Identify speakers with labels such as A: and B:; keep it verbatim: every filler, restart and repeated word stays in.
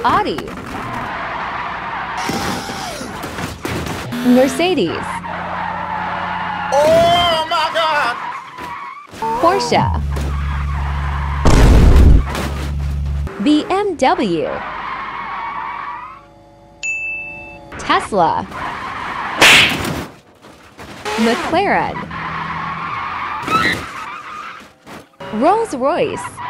A: Audi, Mercedes,
B: Oh my God!
A: Porsche, B M W, Tesla, McLaren, Rolls-Royce,